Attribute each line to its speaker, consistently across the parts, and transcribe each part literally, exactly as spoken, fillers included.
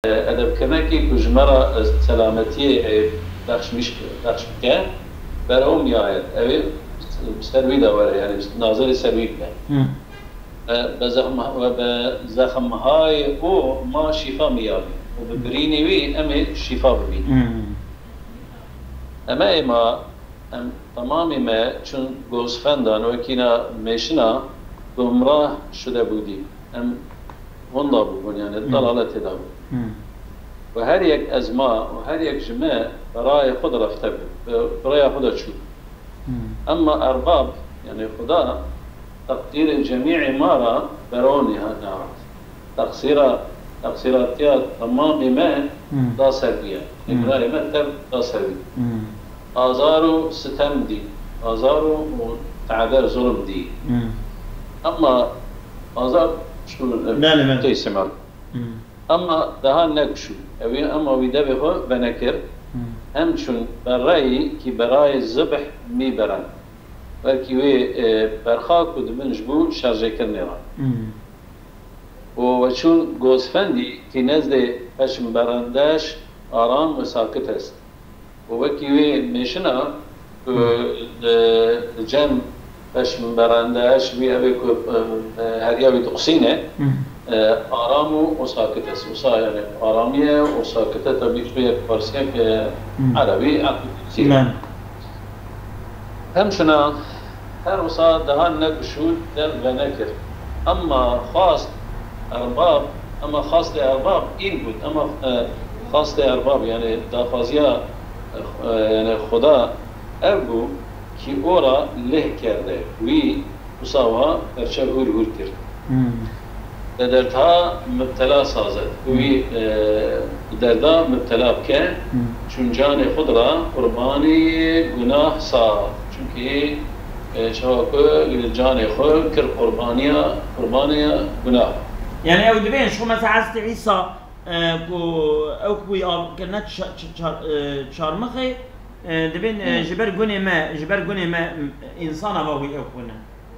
Speaker 1: ادب كنكي كجمرة سلامتي بخش مش بخش بكا برام ياهد أبي سروي داره يعني ناظر سروي بكا بزخم وبزخم هاي او ما شفا ميابي وببريني وي أمي شفا ببي أما إما أم تمامي ما چون گوسفندان وكينا مشنا گمراه شده بودي أم والله بقول يعني الضلالة تداوم وهر یک از ما و هر یک جمع برای خود رفته بود برای خود شد اما ارباب یعنی خدا تقدیر جمیع ما را برونی نهاد تقصیر تقصیراتیات تمام ما دا سرویه اقرار ما تر دا سروی آزار و ستم دی آزار و تعبیر ظلم دی اما آزار شو تيسمع اما دهان نقشو اوين اما ويدا بخو بنكر هم شون برأي كي براي الذبح مي بران بلكي وي برخاك ودمنج بو شارجي كرنيران وشون غوزفندي كي نزد هشم برانداش آرام وساكت هست وكي وي ميشنا الجم هشم برانداش وي ابيكو هرياوي تقصينه آرام و ساکت است وصا يعني آرامیه و ساکته طبیعی به فارسی که عربی عقلی همچنان هر وصا دهان نگشود دل و نکر اما خواست ارباب اما خواست ارباب این بود اما خواست ارباب يعني دافازیا يعني خدا اربو که او را له کرده وی وصاها پرچه هور هور کرد دردها مبتلا سازد وی دردا مبتلا بکه چون جان خود را قربانی گناه ساخت چون که شاکو جان خود کر قربانیا قربانیا گناه
Speaker 2: يعني او دبين شو مثلا عزت عيسى كو او كوي كانت شارمخي دبين جبر جوني ما جبر جوني ما انسان ابوي او كنا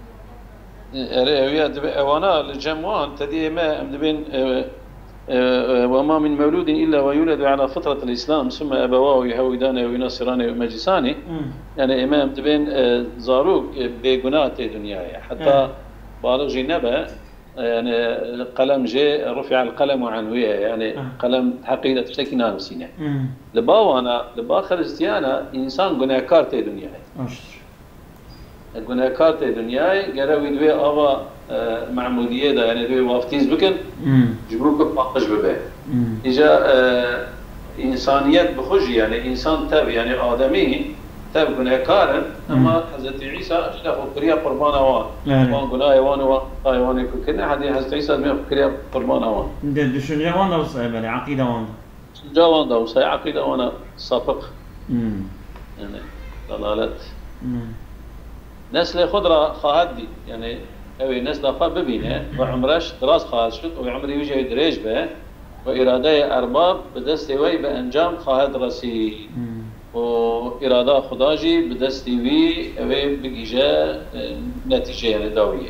Speaker 1: أريد وانا الجموان تدي ما أمدبين وما من مولود إلا ويولد على فطرة الإسلام ثم أبواه يهودانه وينصرانه ومجسانه يعني إمام دبين زاروك بجنات الدنيا حتى بالغ نبأ يعني قلم جاء رفع القلم عنه يعني قلم حقيقة تشتكي نامسينه لبا وانا لبا خريستيانا إنسان جناكار الدنيا گناهکار ته دنیای گروی دوی آوا معمودیه دا یعنی دوی وافتیز بکن جبرو که پاکش ببه ایجا انسانیت بخوشی یعنی انسان تب یعنی آدمی تب گناهکارن اما حضرت عیسی اجلا خکریا قربان آوان وان گناه وان و آیوانی که کنه حدی حضرت عیسی می خکریا قربان آوان
Speaker 2: دشون جوان دا وصای بله عقیده وان
Speaker 1: جوان دا وصای عقیده وانا سابق یعنی ضلالت نسل خود را خواهد دید یعنی اوی نسل خواهد ببینه و عمرش دراز خواهد شد و عمری ویجه دریج به و اراده ارباب به دست وی به انجام خواهد رسید و اراده خداجی به دست وی اوی بگیجه نتیجه یعنی داویه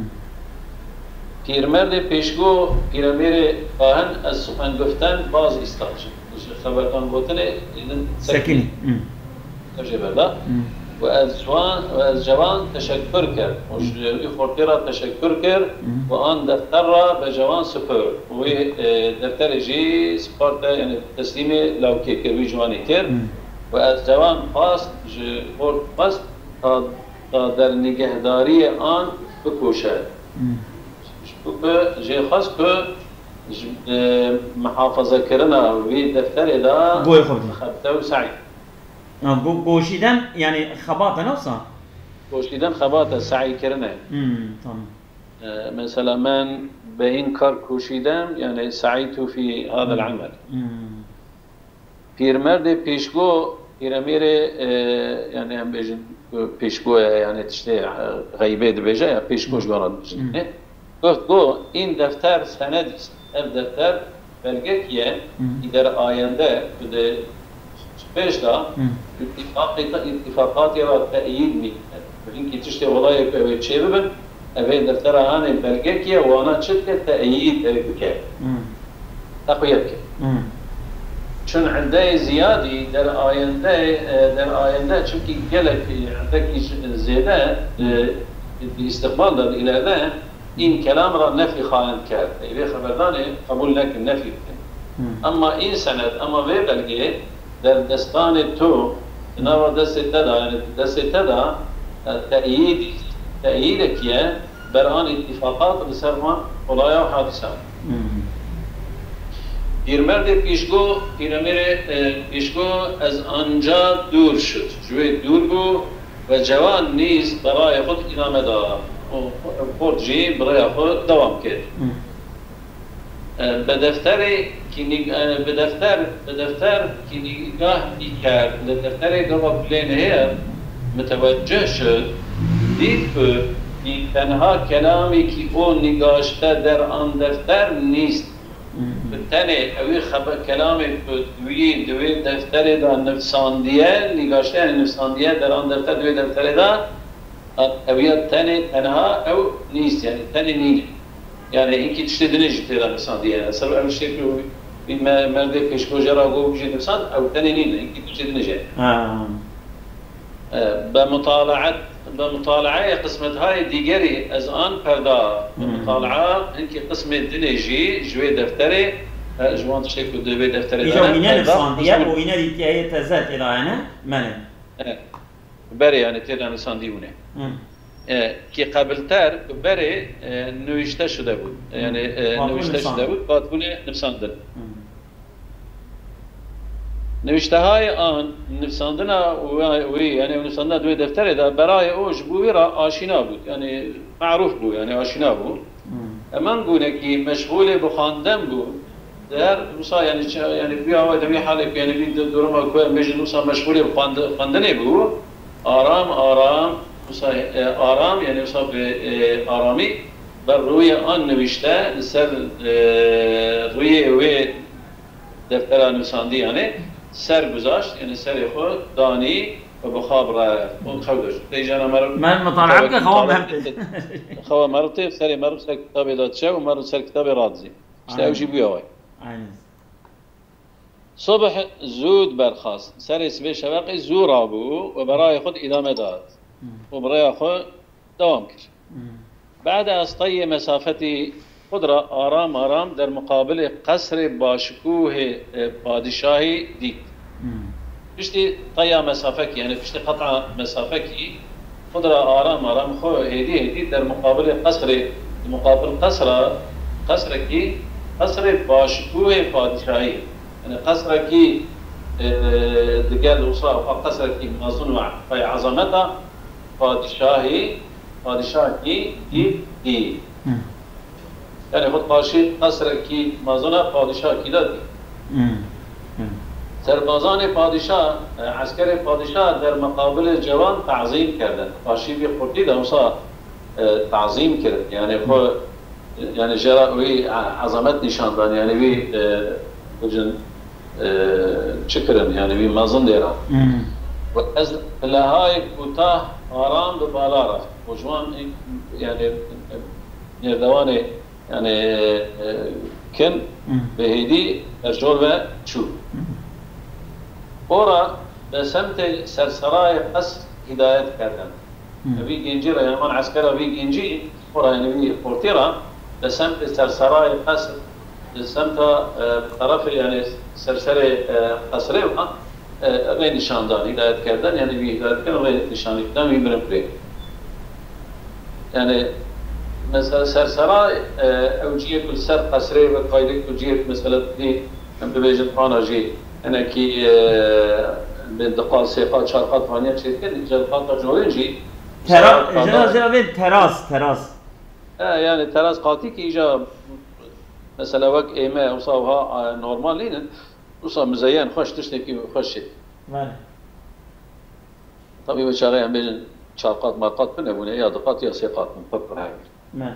Speaker 1: پیرمرد پیشگو پیرمیر خواهن از سخن گفتن باز ایستاد شد خبرتان گفتن سکینی تجه برده و از جوان و از جوان تشکر کرد و خورتی را تشکر کرد و آن دفتر را به جوان سپرد و دفتر جی سپارت یعنی تسلیم لاوکی کرد و جوانی کرد و از جوان خواست خورد خواست تا در نگهداری آن بکوشد جی خواست که محافظه کردن و دفتر دا خبته و سعی
Speaker 2: گوشیدن يعني خباطة نفسها
Speaker 1: گوشیدن خباطة سعی کردنه
Speaker 2: تمام
Speaker 1: مثلا من به این کار کوشیدم يعني سعيت في هذا العمل پیرمرد پیشگو پیرمیر يعني هم بيجن پیشگو يعني تشتي غیبه دبیجه یا پیشگوش گارد بجن گفت گو این دفتر سند است این دفتر بلگه کیه در آینده بده پیش دا اتفاقات یا تأیید میکنه ببین که تشتی ولای که چه ببین اوه دفتر آهان بلگه کیه و آنها چه که تأیید بکه تقویت که چون عده زیادی در آینده در آینده چونکه گلک عده زیاده استقبال داد ایلاده این کلام را نفی خواهند کرد ایوه خبردانه قبول نکن نفی کن اما این سند اما وی بلگه در دستان تو نوا دست تدا یعنی دست تدا تأیید تأیید کیه بر آن اتفاقات بسر ما قضایا و حادثات پیرمرد پیشگو پیرمرد پیشگو از آنجا دور شد جوی دور بود و جوان نیز برای خود ادامه داد خود جی برای خود دوام کرد به دفتر که به دفتر به دفتر که نگاه میکرد به دفتر گواه بلینه متوجه شد دید که تنها کلامی که او نگاشته در آن دفتر نیست تنه اوی خبر کلام دوی دوی دفتر دا نفساندیه نگاشته یعنی نفساندیه در آن دفتر دوی دفتر دا اوی تنه تنها او نیست یعنی تنه نیست یعنی اینکه چطور دنیجی تیرا نفساندیه اصلا اوی شکل این مرد پیشگوژه را گو بجید نفسان او تنه نیست اینکه چطور دنیجی به مطالعت به مطالعه قسمت های دیگری از آن پرداخت به مطالعه اینکه قسمت دنیجی جوی دفتر جوان شکل دوی دفتر
Speaker 2: اینجا وینه نفساندیه و وینه دیتیه تزد الهانه منه
Speaker 1: بره یعنی تیرا نفساندیونه که قبلتر بره نوشته شده بود یعنی نوشته شده بود قاتبون نفساندن نوشته های آن نفساندن وی یعنی نفساندن دوی دفتر دا برای اوش بوی را آشنا بود یعنی معروف بود یعنی آشنا بود من گونه که مشغول بخواندن بود در موسا یعنی یعنی بیا دوی حالی یعنی بی دورم کوه مجد موسا مشغول بخواندن بود آرام آرام موسا آرام یعنی موسا به آرامی بر روی آن نوشته سر روی وی دفتر نویسندی یعنی سر گذاشت یعنی سر خود دانی و بخواب رفت اون خواب داشت دیجانا مرو
Speaker 2: من مطالعه که خواب مرته
Speaker 1: خواب مرته سر مرو سر کتاب دادشه و مرو سر کتاب رادزی اشته اوشی بیاوی صبح زود برخاست سر اسبه شوق زور آبو و برای خود ادامه داد و برای خود دوام کرد بعد از طی مسافتی خود را آرام آرام در مقابل قصر باشکوه پادشاهی دید. پشتی طی مسافه کی یعنی پشتی قطع مسافه کی خود را آرام آرام خو هدی هدی در مقابل قصر مقابل قصر قصر کی قصر باشکوه پادشاهی یعنی قصر کی دیگر دوسرا و قصر کی مظن و عظمت پادشاهی پادشاهی دید دید یعنی خود قاشی قصر کی مازونا پادشاه کی دادی سربازان پادشاه عسکر پادشاه در مقابل جوان تعظیم کردند قاشی بی خودی دمسا تعظیم کرد یعنی خود یعنی جرا وی عظمت نشان داد یعنی وی بجن چکرن یعنی وی مازن دیرا و از لهای کوتاه آرام به بالا رفت و جوان یعنی نردوان یعنی کن به هیدی ارجول و چوب او را به سمت سرسرای قصر هدایت کردند وی گنجی را یعنی من عسکر وی گنجی او را یعنی وی پورتی را به سمت سرسرای قصر به سمت طرف یعنی سرسر قصره و وی نشان داد هدایت کردن یعنی وی هدایت کردن وی نشان دادن وی برم پری یعنی مثلا سرسرای اوجیه کل سر قصره و قایده کجیه مثلا دی هم ببیجن پاناجی یعنی که به دقال سیقات چارقات فانیه چید که جلقات جوینجی
Speaker 2: تراس تراس تراس
Speaker 1: یعنی تراس قاطی که ایجا مثلا وقت ایمه اوصاوها نورمال لینن اوصا مزین خوش تشنه که خوش شد طبعی بچاره هم بیجن چارقات مرقات بنبونه یا دقات یا سیقات مفکر هایی
Speaker 2: نه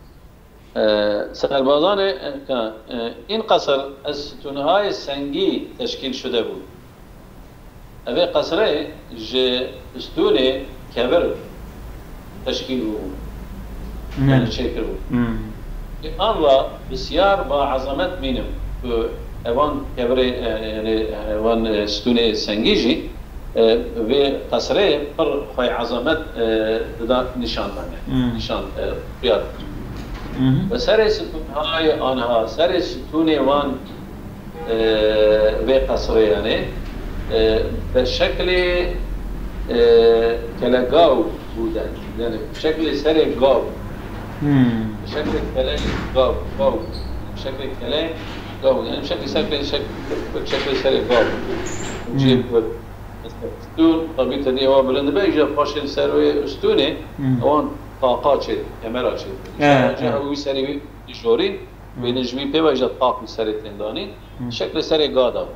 Speaker 1: سربازان این قصر از ستونهای سنگی تشکیل شده بود. اوه قصره جه ستون کبر تشکیل بود. یعنی چکر بود. آن را بسیار با عظمت مینم. اوان کبره یعنی اوان ستونه سنگیجی و قصره پر خوی عظمت داده نشان دانه نشان بیاد و سر ستون های آنها سر ستون وان و قصره یعنی به شکل کلگاو بودن یعنی به شکل سر گاو به شکل کله گاو گاو به شکل کله گاو یعنی به شکل سر به شکل سر گاو جیب ستون طبیعی تدی هوا بلند به ایجا پاشل سر و استونه آن طاقات شد کمرا شد جا اوی سری جورین و نجمی پی و ایجا طاق سر تندانی شکل سر گادا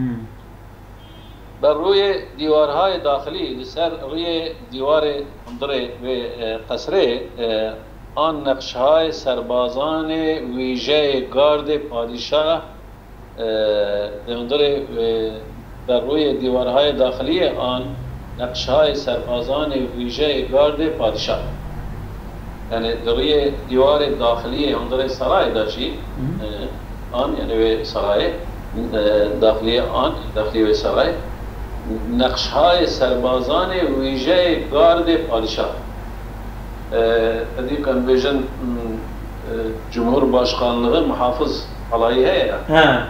Speaker 1: بر روی دیوارهای داخلی سر روی دیوار اندره و قصره آن نقشهای سربازان ویژه گارد پادشاه اندره بر روی دیوارهای داخلی آن نقشهای سربازان ویژه گارد پادشاه یعنی روی دیوار داخلی اندره سرای داشتی آن یعنی سرای داخلی آن داخلی و سرای نقشهای سربازان ویژه گارد پادشاه ادی کن بیشن جمهور باشخانlığı محافظ علایه هست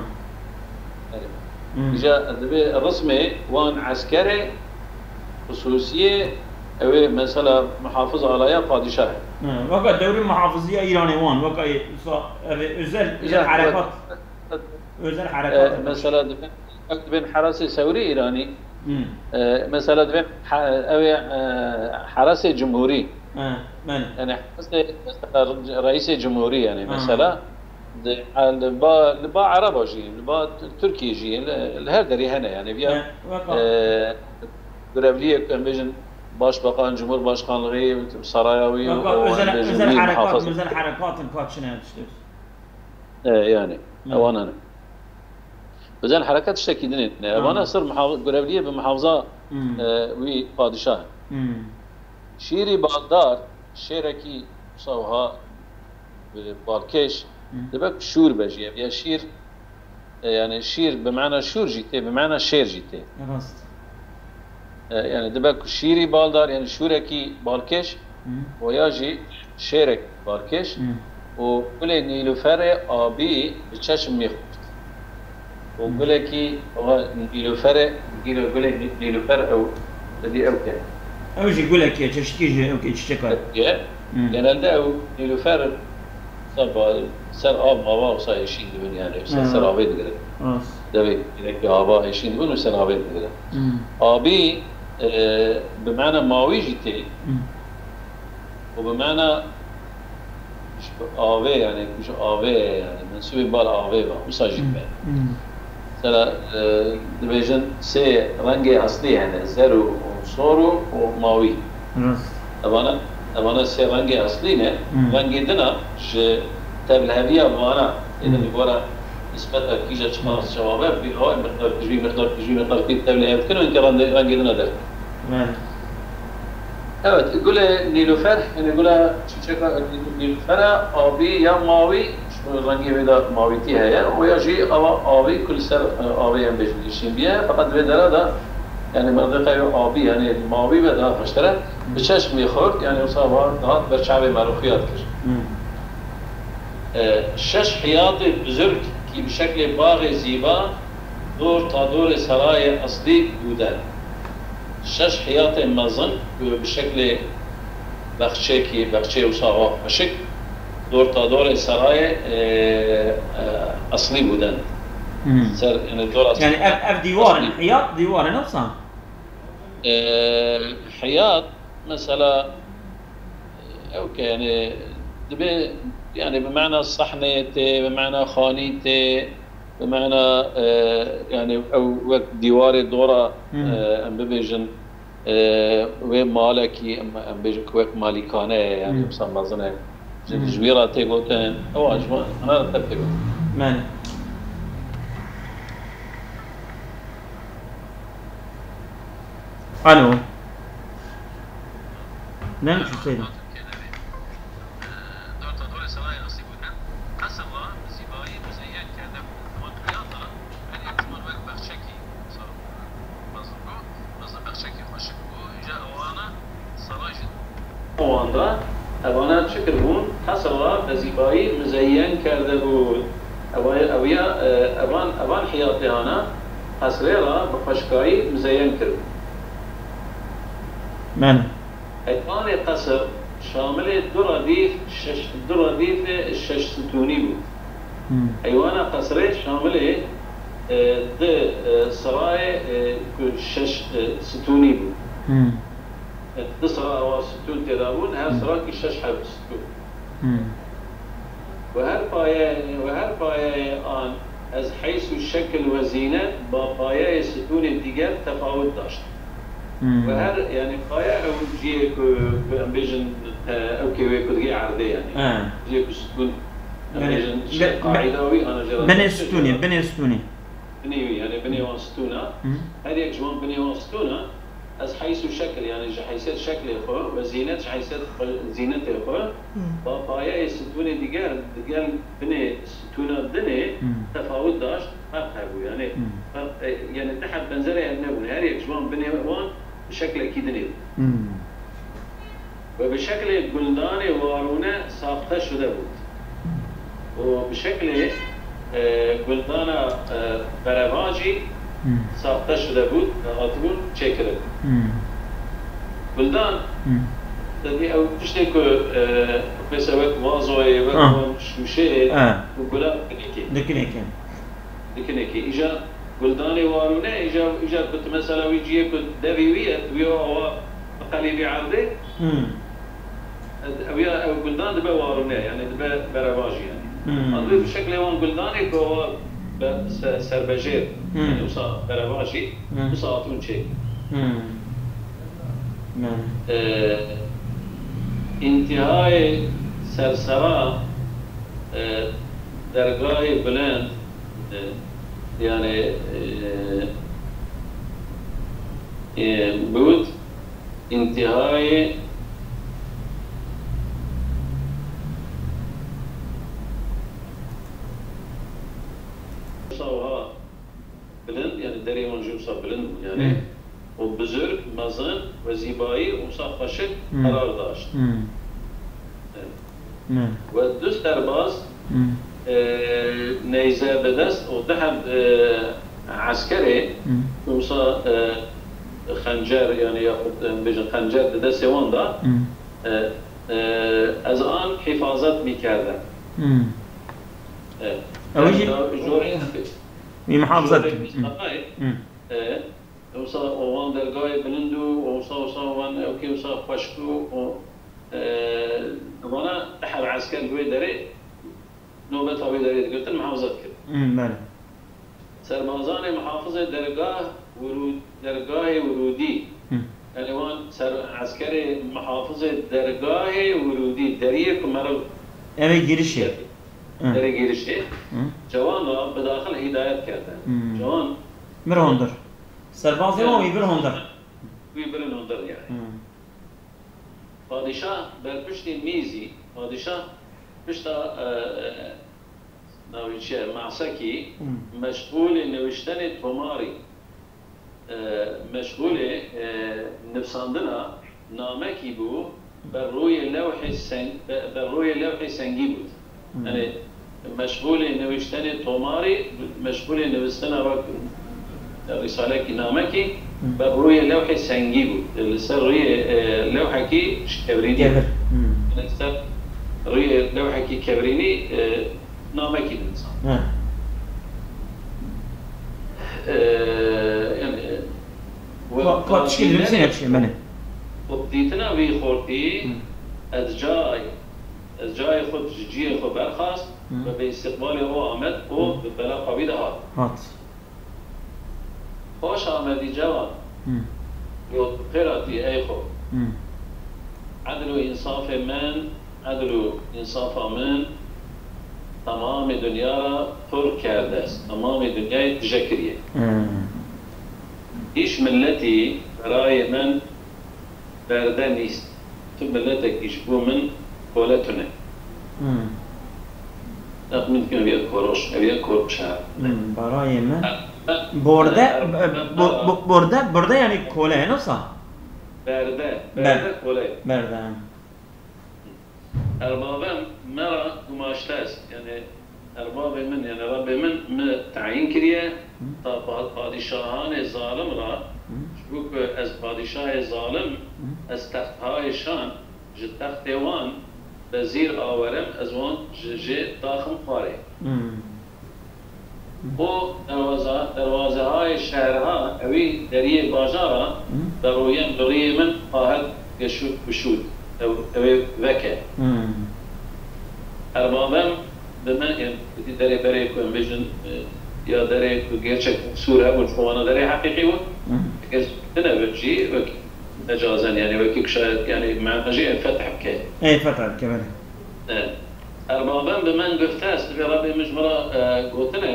Speaker 1: ایجا دبی رسمي وان عسكري خصوصية او مثلا محافظ علایه پادشاه
Speaker 2: وقت دوري محافظية ايراني وان وقت özel özel harekat özel harekat
Speaker 1: مثلا دبي دبي حرس ثوري ايراني مثلا دبي او حرس جمهوري يعني رئيس جمهوري يعني مثلا لبا لبا عربا جي لبا تركي جي الهر دري هنا يعني بيا görevliye كان بيجن başbakan cumhurbaşkanlığı sarayavi
Speaker 2: özel özel harekat özel harekatın kaçına yetiştiriyoruz.
Speaker 1: yani اوانا özel harekat işte kidinin bana sır görevliye bir muhafıza ve padişah şiiri Bağdar şereki savha بالكيش دبك شور بجي يا شير يعني شير بمعنى شور جيتي بمعنى شير جيتي يعني دبك شيري بالدار يعني شوركي بالكيش وياجي شيرك بالكيش وكل نيلوفر ابي بچشم ميخوت وقول كي نيلوفر قيلو قول نيلوفر او دي او كان
Speaker 2: اوجي يقول لك يا تشكيجي او كي تشكر
Speaker 1: genelde o nilüfer ser ab hava olsa eşindi ben yani ser ser abi diyor. Demek ki hava eşindi bunu ser abi diyor. Abi بمعنى ماوي جيتي وبمعنى آوي يعني مش آوي يعني منسوب بال آوي بقى مساجد بقى. مثلا دبيجن سي رنجي أصلي يعني زرو وصورو وماوي. طبعا طبعا سي رنجي أصلي نه رنجي دنا ش تبلهبية وانا إذا بيقولا نسبتها كيجا خلاص شباب بيقول مقدار تجري مقدار تجري مقدار كي تبلهب كانوا إنك رنجي دنا ده. Evet, gule Nilüfer, yani gule çiçek Nilüfer'e abi ya mavi, şu rengi ve da maviti heye, o ya ji ama abi kul ser abi en beşli biye, fakat ve dara da yani merdeka abi yani mavi ve da başlara بچشم میخورد یعنی اصلا دهات بر شعب معروفیات کرد. شش حیات بزرگ که به شکل باغ زیبا دور تا دور سرای اصلی بودند. شش حیات مزن به شکل بخچه کی بخچه اصلا اشک دور تا دور سرای اصلی بودند. سر یعنی دور اصلی.
Speaker 2: يعني اف ديوار حياط ديوار نفسها.
Speaker 1: حياط مثلا اوكي يعني يعني بمعنى صحنيته بمعنى خانيته بمعنى يعني او وقت ديوار دوره ام بيجن ومالكي ام بيجن كوك مالكانه يعني مثلا مثلا جويره تيغوتن او اجوا انا تبتغو
Speaker 2: من الو نعم شو سيدي
Speaker 1: دور تا دور سرای اصلی بودن قصر را زیبایی مزین کرده بود زماندا اوانات شکر بون حسوا بزیبایی مزین کرده بود اویا اوان اوان حیاتیانا حسره را بخشکایی مزین کرد
Speaker 2: من
Speaker 1: ایوان قصر شامل دو ردیف شش دو ردیف شش ستونی بود ایوان قصر شامل د سرای شش ستونی بود د سرای و ستون تدابون هر سرای شش حب ستون و هر پایه و هر پایه آن از حیث و شکل و زینت با پایه ستون دیگر تفاوت داشت و هر يعني پایه او جیه که امبیجن او که وی کدگی عرضه يعني جیه که ستون امبیجن قاعدوی آنا جرا
Speaker 2: بني ستوني بني ستوني
Speaker 1: بنيوي يعني بني وان ستونا هذه يك جوان بني وان ستونا از حيث شكل يعني حيثيات شكل خو وزينة حيثيات زينة خو وبايا ستون ديجار ديجار بني ستونا دني تفاوت داشت فرق هبو يعني فرق يعني تحت بنزري النبون هذه يك جوان بني وان بشكل اكيد نيو وبشكل قلداني وارونه ساخته شده بود وبشكل گلدان برواجی ساخته شده بود و آتبون چکره گلدان دادی او پشتی که مثل وقت وازوی وقت شوشه و گلاب دکنیکی
Speaker 2: دکنيكي
Speaker 1: دکنیکی ایجا گلدانی وارونه ایجا ایجا کت مثلا ویجیه کت دویویت ویا آوا قلیبی عرده اویا او گلدان دبه وارونه يعني دبه برواجی يعني أظن بشكل يوم قلداني هو سربجير يعني وصا برواجي وصا أتون شيء انتهاء سرسرا درجة بلند يعني بود انتهاء صوها بلند يعني دري منجوم صار بلند يعني وبزرق مزن وزيباي وصار خشك قرار داشت ودوس درباز نيزه بدست وذهب عسكري وصار خنجر يعني ياخذ بيجن خنجر بدست يواندا از آن حفاظت میکردن
Speaker 2: اوجي في محافظة
Speaker 1: وصل وان درجاي بلندو وصل وصل وان اوكي وصل خشكو وانا تحت عسكر دوي دري نوبة اوي دري قلت المحافظة كده
Speaker 2: امم بله
Speaker 1: سربازان محافظة درجاه ورود درجاه ورودي يعني وان سر عسكري محافظة درجاه ورودي دريه كمرو
Speaker 2: اوي girişi
Speaker 1: دري girişi جوان را بداخل هدايت کرده جوان
Speaker 2: برهندر سربازی ما وی برهندر
Speaker 1: وی برهندر يعني پادشاه بر پشت میزی پادشاه پشت نویچه معسکی مشغول نوشتن توماری مشغول نفساندنا نامکی بو بر روی لوح سنگ بر روی لوح سنگی بود يعني مشغول نوشتن توماري مشغول نوشتن رسالة نامكي بروي لوح سنجي بود السر روي لوحة كي كبريني السر روي لوحة كي كبريني نامكي الإنسان يعني
Speaker 2: وقت شيء لمسين هالشيء منه
Speaker 1: وبديتنا في خورتي أدجاي از جای خود جی خود برخاست و به استقبال او آمد او به بلا قوی دهاد خوش آمدی جوان یا قراتی ای خود عدل و انصاف من عدل و انصاف من تمام دنیا را پر کرده است تمام دنیای تشکریه هیچ ملتی برای من برده نیست تو ملتك يشبه من قولتنا من كانوا بيذكروش بيذكروش
Speaker 2: برای من برده برده برده یعنی کوله نه صح
Speaker 1: برده برده کوله
Speaker 2: برده
Speaker 1: اربابم مرا گماشته است یعنی ارباب من یعنی رب من تعیین کریه تا پادشاهان ظالم را شبوک از پادشاه ظالم از تختهایشان ج تخت وان به زیر آورم از وان ج داخم خواره و دروازه دروازه های شهرها اوی دریه بازارا در رویم دریه من خواهد گشود اوی وکه اربابم به من یعنی دره برای کنم بجن یا دره که گرچه سوره بود فوانا دره حقیقی بود که نه بچی وک مجازن یعنی وکی شاید یعنی معنی فتح بکه
Speaker 2: ای فتح بکه بله
Speaker 1: اربابم به من گفته است به رب مجمرا گوتنه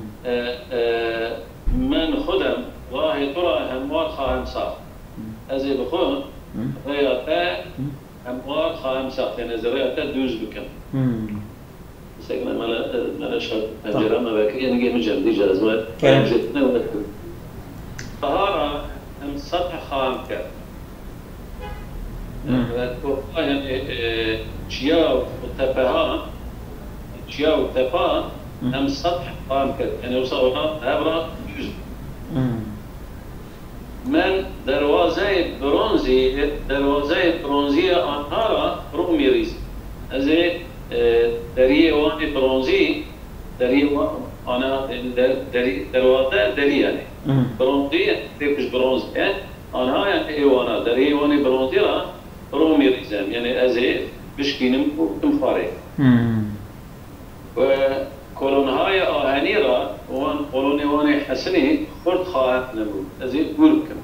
Speaker 1: من خودم راه تو را هموار خواهم ساخت از بخون ریاته هموار خواهم ساخت یعنی از ریاته دوز بکن سيقنا مالا مالا شاب پنجره ما بكر يعني جيم جلدي جاز ما جتنا وذكر طهارة هم سطح خام كر يعني شياو وتبها شياو وتبها هم سطح خام كر يعني وصلنا عبرة جزء من دروازه برونزي دروازه برونزية أنهارا رومي ريز أزي دریه وانی برونزی دریه آنا دری دروازه دریه نه برونزی تیپش برونز نه آنها یعنی ایوانا دریه وانی برونزی را رومی ریزم یعنی ازی بشکینم و تمخاره و کلونهای آهنی را وان کلونی وانی حسنی خورد خواهد نبود ازی گول کم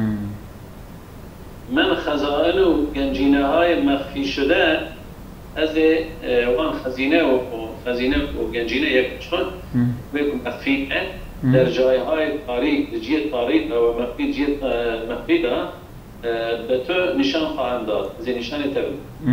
Speaker 1: من خزائن و گنجینه های مخفی شده از وان خزینه و خزینه و گنجینه یک چون بکن مخفیه در جایهای تاریک جیت تاریک و مخفی جیت مخفی دا به تو نشان خواهم داد از نشان تبود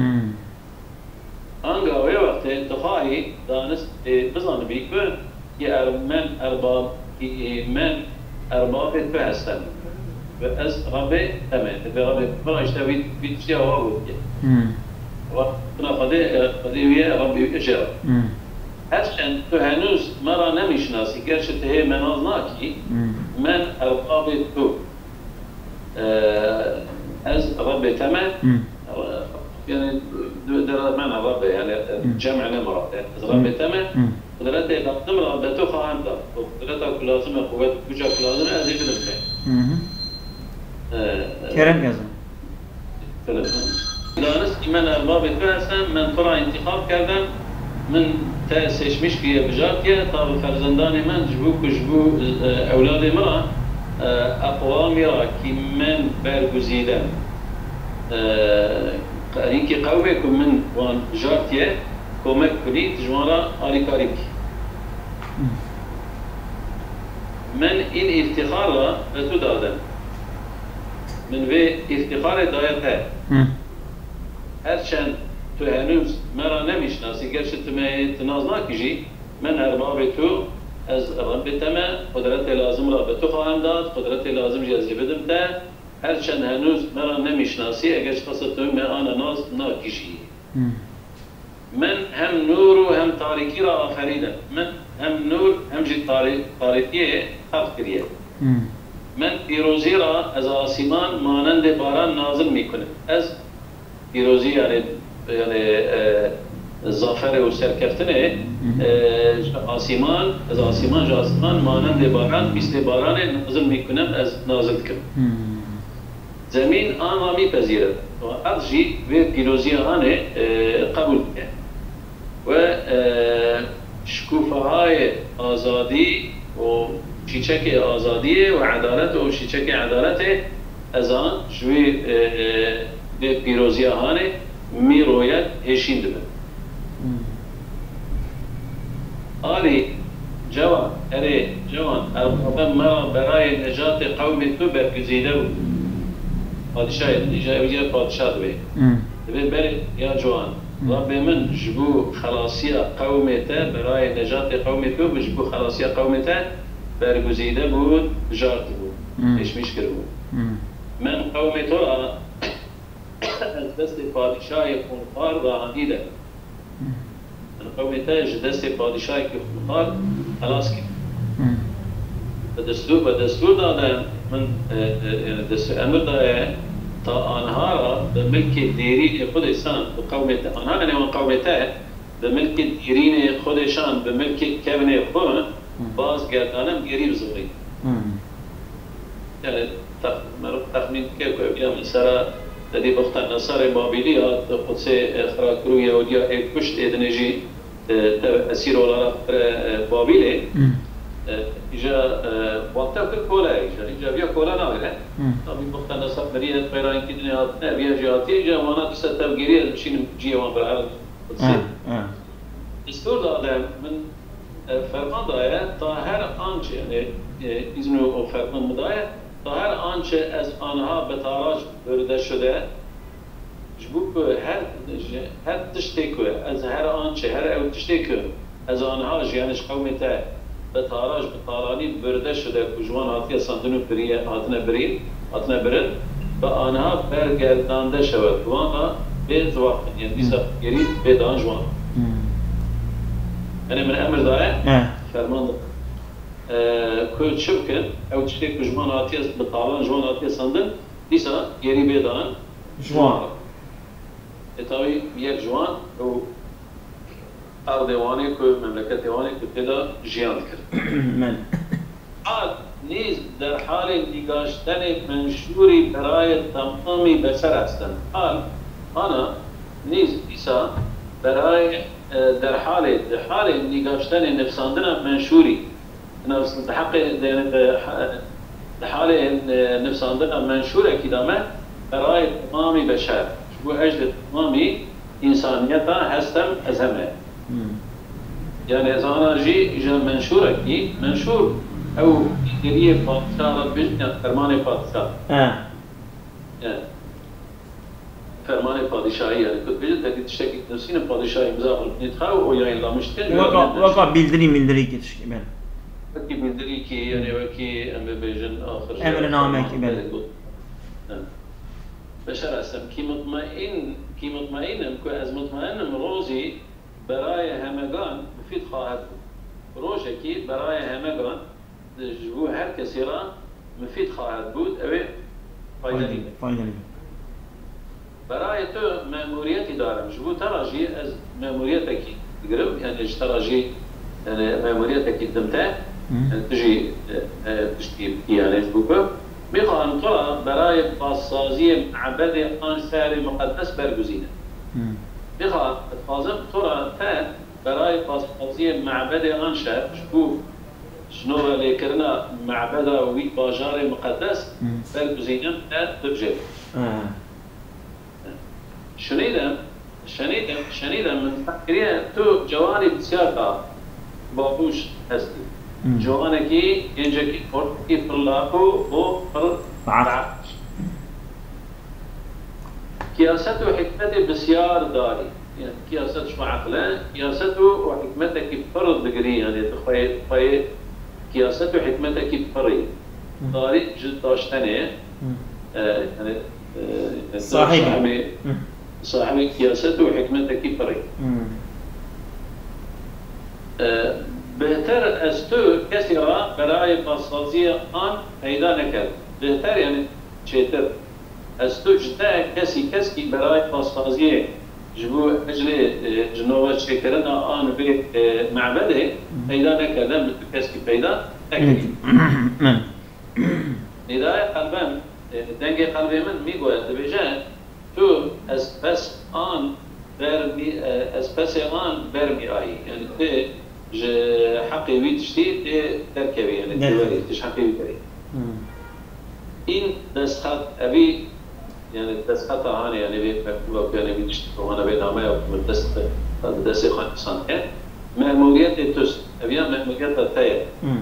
Speaker 1: آنگاه وی وقت دخواهی دانست بزن بیکن که من ارباب من ارباب تو هستم و از ربه تمام به ربه برایشته وید چی هوا بود وأنا قدي قديوية ربي إجرا. هرچند تو هنوز مرا نمیشناسی گرچه هی مناظناکی من ارقاب تو از رب تمام يعني در من رب يعني جمع نمرة از رب تمام قدرت نمرة بتو خواهم داد قدرت لازم قوت کجا لازم از این بدم
Speaker 2: کرم گزم
Speaker 1: دانست که من ارباب تو هستم من تو را انتخاب کردم من تأسیش که بجاتیه تا فرزندان من جبو کجبو اولاد مرا اقوامی را که من برگزیدم اینکه قومه که من وان بجاتیه کمک کنید جوارا آلی کاری بکی من این افتخار را به تو دادم من به افتخار دایت ها هرچند تو هنوز مرا نمیشناسی گرچه تو تنازناکیجی من ارباب تو از رب تمام قدرت لازم را به تو خواهم داد قدرت لازم جزی بدم تا هرچند هنوز مرا نمیشناسی اگرچه خواست تو من آن ناز ناکیجی من هم نور و هم تاریکی را آفریدم من هم نور هم جی تاریکی خلق کریه من پیروزی را از آسمان مانند باران نازل میکنم از پیروزی یعنی یعنی ظافر و سرکفتنه آسمان از آسمان جا آسمان مانند باران مثل باران نازل میکنم از نازل کن زمین آن را میپذیرد و ارجی و پیروزی آن قبول کرد و شکوفه های آزادی و شیچک آزادی و عدالت و شیچک عدالت از آن شوی به پیروزی آن می روید هشین دبن آلی جوان اره جوان ارباب مرا برای نجات قوم تو برگزیده بود پادشاه دیجا پادشاه دوی دوی بری یا جوان رب من جبو خلاصی قوم تا برای نجات قوم تو جبو خلاصی قوم تا برگزیده بود جارت بود اشمیش کرد بود من قوم تو را از دست پادشاه خونخوار داهندیده قومته دست پادشاه خونخوار خلاص کرد دستور به دستور دادن من دستور امر داده تا آنها را به ملک دیرین خودشان به قومته آنها یعنی اون قومته به ملک دیرین خودشان به ملک کبن خود بازگردانم گری بزرگی یعنی تخمین که که مثلا دادی وقت نصار بابلی ها قدس خراکرو یهودیا کشت ادنجی اسیر ولا بابلی ایجا وقتا که کولا ایجا ایجا بیا کولا نمیره نمی وقت نصار بریه پیران کی دنیا نه بیا جاتی ایجا وانا دست تبگیری مشین جیوان برای قدسی دستور دادم من فرمان دایر تا هر آنچه یعنی ایزنو و فرمان مدایر تا هر آنچه از آنها به تاراج برده شده جبو که هر هر تشتی که از هر آنچه هر او تشتی که از آنها جیانش قومته به تاراج به تارانی برده شده که جوان هاتی ساندنو بریه هاتنه برین هاتنه برن به آنها برگردانده شود جوان را به زواق یعنی دیسا گرید به دان جوان یعنی من امر داره فرمان داره که چه بکن او تشتی که جوان هاتی به تاران جوان هاتی ساندن دیسا گری به دان جوان اتاوی یک جوان و اردوانی که مملکت وانی که پیدا جیان کرد. من. آد نیز در حال نگاشتن منشوری برای تمامی بشر هستند. حال آنا نیز ایسا برای در حال در حال نگاشتن نفساندن منشوری نفس حق در حال نفساندن منشور کدامه برای تمامی بشر. شو اجل تمامی انسانیت هستم از همه. يعني إذا أنا جي إجا منشور أكيد منشور أو إدارية بادشاه بيجنا فرمان بادشاه. آه. يعني فرمان بادشاهي يعني كنت بيجت أكيد تشتكي نفسين بادشاهي مزاول نتخاو ويا إلا مشتكل.
Speaker 2: وقع وقع بيلدري بيلدري كتشكي بين.
Speaker 1: وكي بيلدري كي يعني وكي أم بيجن آخر.
Speaker 2: أمر نامك بين.
Speaker 1: بشر أسم كي مطمئن كي مطمئن أمكو از مطمئن مروزي برای همگان مفید خواهد بود. روشه که برای همگان جبو هر کسی را مفید خواهد بود اوه فایدلی
Speaker 2: فایدلی
Speaker 1: برای تو مأموریتی دارم جبو تراجی از مأموریت کی بگرم یعنی تراجی یعنی مأموریت کی دمته یعنی تجی تشتی یعنی جبو که میخواهم تو را برای بازسازی معبد آن شهر مقدس برگزینه بخواد فازم تو را تا برای بازسازی معبد آن شهر شکوف شنو اللي كرنا معبد وی باجار مقدس برگزینم تا تبجه شنیدم شنیدم شنیدم من فکریه تو جوانی بسیار تا باهوش هستی جوانی که اینجا که پرتی فرلاکو و فرلاک كياسته وحكمته بسيار داري يعني كياسته شو عقله كياسته وحكمته كيف فرض بقري يعني تخيل تخيل كياسته وحكمته كيف فرض داري جد داشتنه آه يعني آه صاحبي صاحبي كياسته وحكمته كيف فرض آه بهتر استو كثيرا براي بسازية آن هيدا نكر بهتر يعني شيتر استو جدا کسی کسی برای پاسخازی جبو اجل جنوبت شکرنا آن به معبده پیدا نکردن به کسی پیدا نکردیم. ندای قلبم دنگ قلبی من میگوید دبیجه تو از پس آن بر می از پس آن بر می آیی یعنی ت ج حقی وی تشتی ت ترکبی یعنی دوری تش حقی وی کری. این دستخط ابی يعني الدستخط هاني يعني بيكتبوا يعني بيشتغلوا هنا بينامه ومدست مدست خمسان كان مأموريات التوس أبيان مأموريات التاير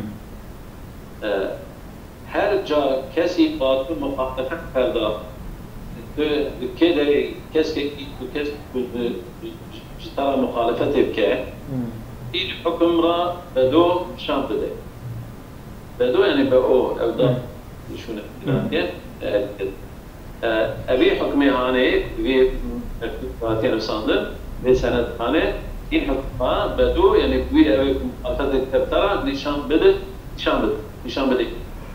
Speaker 1: هر جا كسي باطل مخالفة فردا كده كس كي كس جترى مخالفة بكا إيه الحكم را بدو شام بده بدو يعني بأو أو ده شو نقول أبي حكمي هاني في فاتين وصندن في سنة هاني إن حكمها بدو يعني في أبي أخذ الكبترة نشان بدأ نشان بدأ نشان بدأ.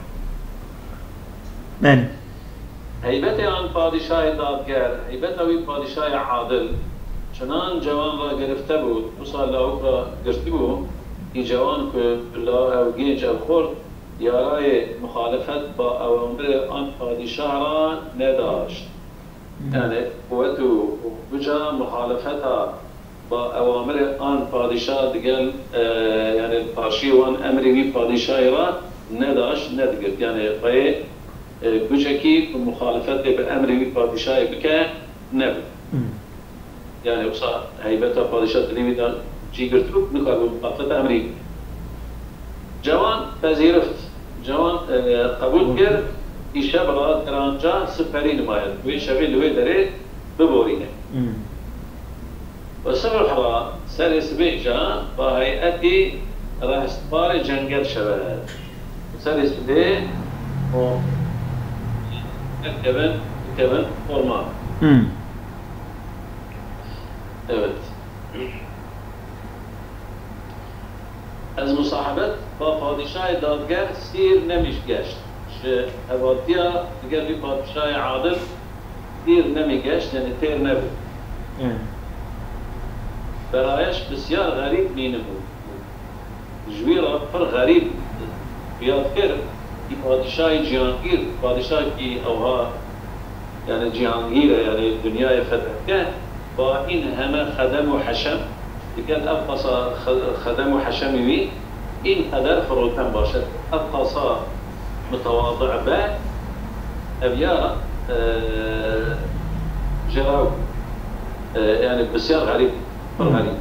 Speaker 2: من
Speaker 1: هيبتي عن پادشاه دادگر هيبت أوي پادشاه عادل چنان جوان را گرفته بود دو سال لاوک را گرفته بود این جوان که الله او گنج او خورد یارای مخالفت با اوامر آن پادشاه را نداشت یعنی قوت و بجا مخالفت با اوامر آن پادشاه دیگر یعنی پاشی و آن امری وی پادشاه را نداشت ندگرد یعنی قوی بجکی مخالفت به امری وی پادشاه بکه نبود يعني وصا هيبتها پادشاه تنيمي دا جي گرتو نكارو مخالفت امري جوان پذیرفت جوان قبول کرد این شب را در آنجا سپری نماید و این شبی لوی داره ببورینه و صبح را سر سبیع جا با هیئتی رهسپار جنگل شود سر سبیع و اکتبن اکتبن فرمان evet. از مصاحبت با پادشاه دادگر سیر نمیش گشت که اواتیا دیگر بی پادشاه عادل سیر نمی گشت یعنی تیر نبود برایش بسیار غریب می نمود جوی را پر غریب بیاد کرد که پادشاه جهانگیر پادشاه که اوها یعنی جهانگیر یعنی دنیای فتح کرد با این همه خدم و حشم دیگر ابقصا خدم و حشمی وی این قدر فروتن باشد ابقصا متواضع به ابیا جراو يعني بسيار غريب غريب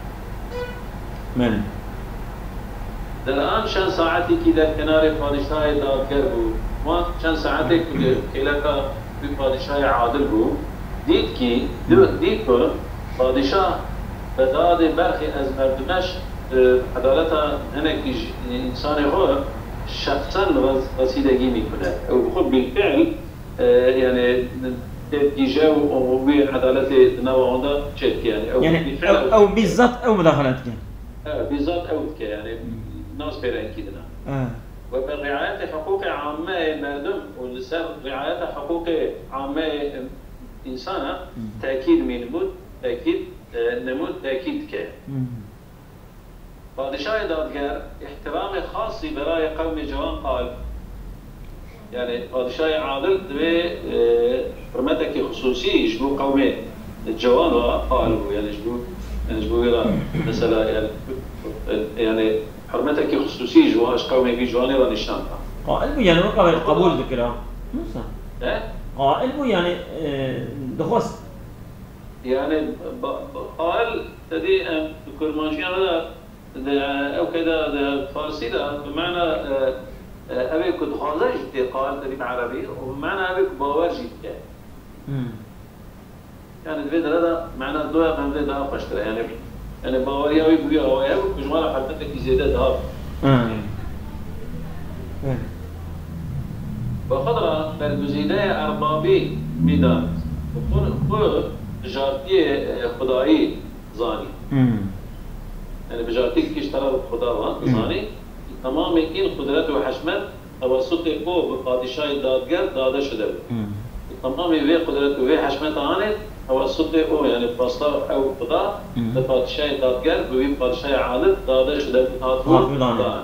Speaker 2: من
Speaker 1: در آن چند ساعتی که در کنار پادشاه دادگر بود ما چند ساعتی که کلکا به پادشاه عادل بود دید که دید که پادشاه به داد برخی از مردمش عدالت هنک انسان خود شخصا رسیدگی میکنه و خود بالفعل يعني تجاه وعمومي عدالة نوعنا شركة يعني أو
Speaker 2: يعني أو, أو بالضبط أو مداخلتك
Speaker 1: آه بالضبط أو كده يعني ناس بيرين كده
Speaker 2: آه.
Speaker 1: وبرعاية حقوق عامة مردم ولسر رعاية حقوق عامة إنسانة تأكيد من نمود تأكيد نمود تأكيد كه پادشاه دادگر احترام خاصی برای قوم جوان قال يعني پادشاه عادل دوی حرمتك خصوصي يشبو قوم الجوان قالوا يعني يشبو يعني يشبو مثلا يعني يعني حرمتك خصوصي يشبوهاش قوم في جواني ونشان
Speaker 2: قائل بو يعني قبل قبول ذكرها موسى
Speaker 1: اه
Speaker 2: قائل بو يعني دخست
Speaker 1: يعني قائل تدي كرمانشيان هذا او كذا فارسي ده بمعنى أبي كنت خازج قال تريد عربي ومعنى أبي باور جدا يعني الفيديو هذا معنى الدواء قام ذي ده فشتري يعني يعني باوريا ويبويا وياه وجمال حرفتك زيادة ده بخضرة برجزيدة أربابي ميدان وكون خود جارتي خدائي زاني يعني بجارتي كيش ترى خدا زاني تمام این قدرت و حشمت توسط او به پادشاه دادگر داده شده بود. تمام وی قدرت و وی حشمت آنه توسط او یعنی پاستا او خدا به پادشاه دادگر به وی پادشاه عادل داده شده بود.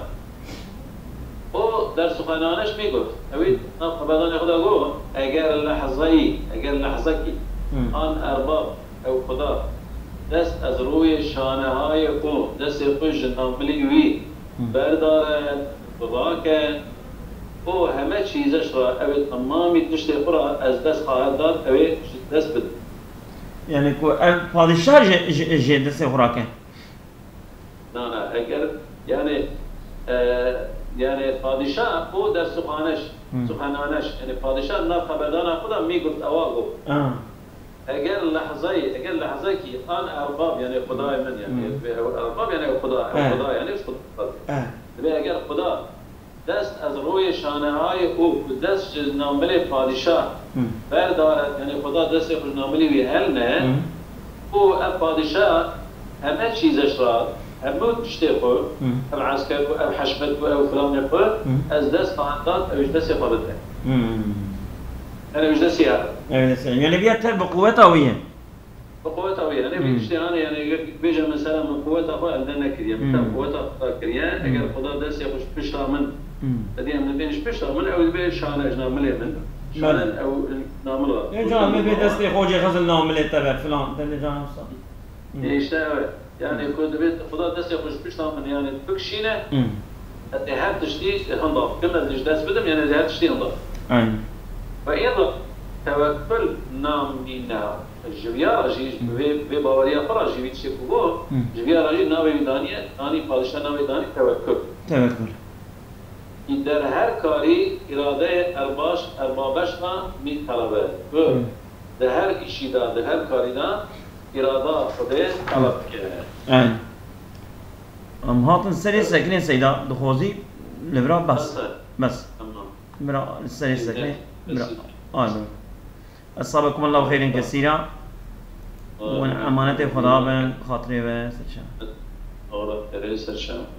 Speaker 1: او در سخنانش میگفت اوید نقبدان خدا گفت اگر لحظه‌ای اگر لحظه کی آن ارباب او خدا دست از روی شانه های او دست خوش ناملی وی بردارد بواکد او همه چیزش را اوی تمامی تشتی خورا از دست خواهد داد اوی دست بده
Speaker 2: يعني كو پادشاه جه دست خوراکه
Speaker 1: نه نه اگر يعني يعني پادشاه او در سخانش سخنانش يعني پادشاه نه خبردان خدا میگفت اواگو اگر لحظه اگر لحظه کی آن ارباب یعنی خدای من یعنی ارباب یعنی خدا خدا یعنی خدا اگر خدا دست از روی شانه های او دست نامل پادشاه بردارد یعنی خدا دست خوش ناملی وی هل نه او پادشاه همه چیزش را همه تشتی خود هم عسکر و هم حشمت و هم فلان خود از دست خواهد داد اوش دستی خودته یعنی اوش دستی هست
Speaker 2: یعنی بیاد تر بقوت آویه
Speaker 1: بقوت آویه یعنی بیشتی آنه یعنی بیجا مثلا من قوت آخواه الده نکریه مثلا قوت آخواه کریه اگر خدا دستی خوش پشتا من دیم نبینش پشتا من او به شانه اجناملی من شانه او نامل را
Speaker 2: یه جان می به دستی خوجی خزل ناملی تبر فلان دلی جان افسا
Speaker 1: اشته اوه يعني كنت بيت خدا دست يخش بيشتغل من يعني بكشينه هاد تشتي هنضاف كنا اللي داس بدم يعني هاد تشتي هنضاف
Speaker 2: اي
Speaker 1: فايضا توكل نام دينا الجبيا راجي في باوريا فراجي بيت شيكو جبيا راجي ناوي دانيه داني بادشاه ناوي داني توكل
Speaker 2: توكل
Speaker 1: در هر کاری اراده ارباش اربابش را می طلبه و در هر ایشی دا در هر کاری دا اراده خود طلب کرد.
Speaker 2: آن. ام هاتن سری سکنه سیدا دخوازی لبرا بس بس. برا سری سکنه برا آه أصابكم الله خير كثيرا وأمانة خدا بن خاطري و سرشان.
Speaker 1: الله خير سرشان.